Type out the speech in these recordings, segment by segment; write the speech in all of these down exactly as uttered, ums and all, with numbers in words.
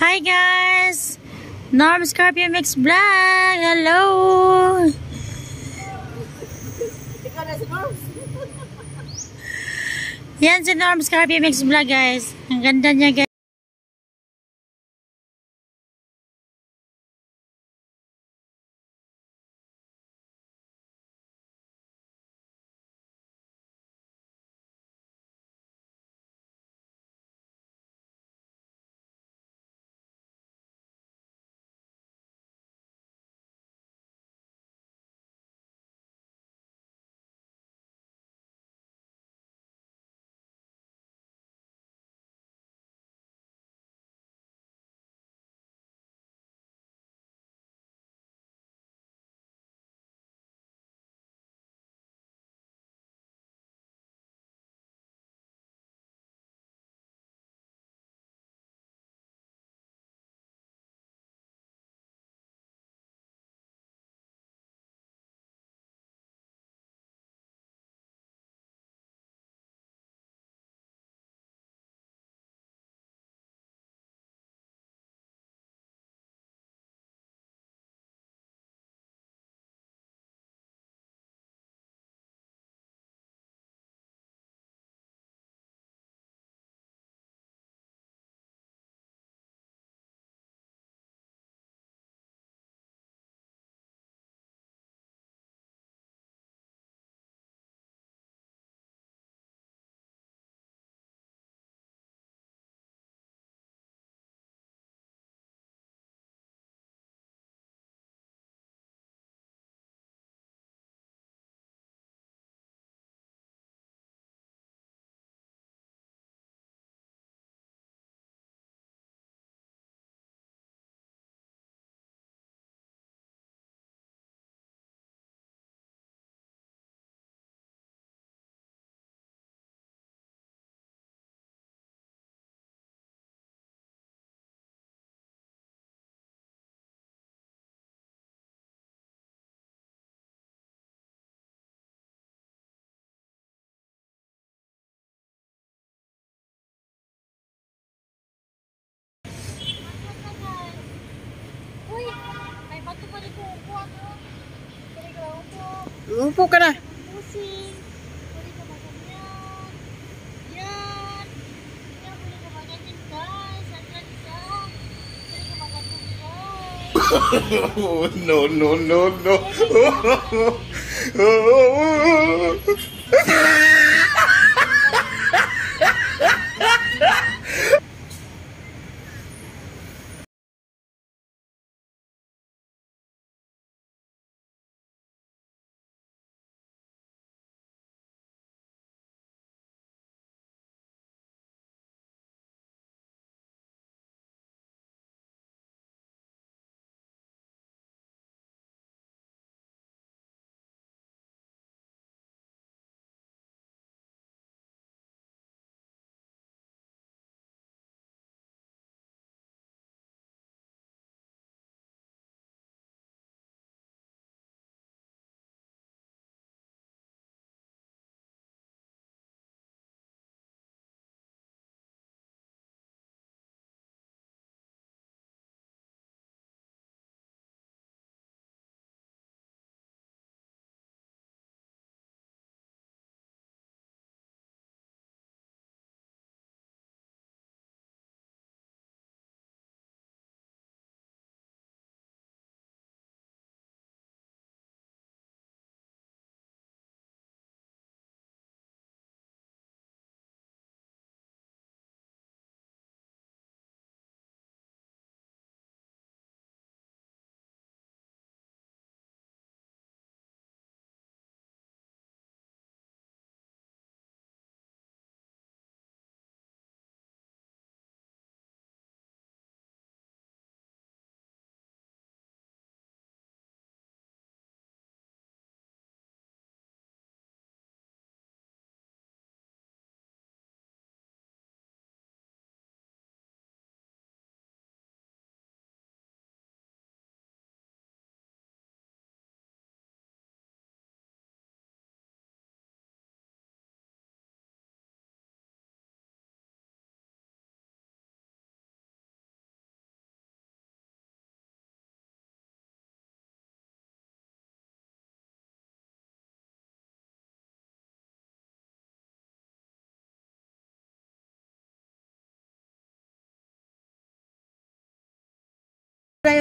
Hi guys! Norm Scorpio Mix Vlog! Hello! Ikaw na si Norm. Yan si Norm Scorpio Mix Vlog guys. Ang ganda niya guys. Uy! May bato pa rin po upo ako. Pwede ka upo. Upo ka na. Pusing. Pwede ka maganyan. Yan. Yan, pwede ka maganyan guys. Ang ganda. Pwede ka maganyan guys. Oh, no, no, no, no.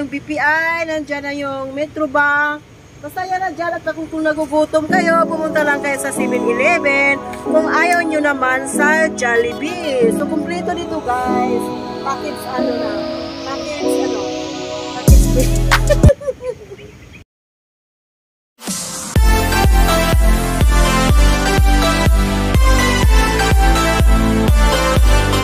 yung B P I, nandyan na yung Metrobank. Basta yan na dyan. At kung, kung nagugutom kayo, pumunta lang kayo sa seven eleven. Kung ayaw nyo naman sa Jollibee. So, kumpleto dito guys. Package ano na. Package ano. Package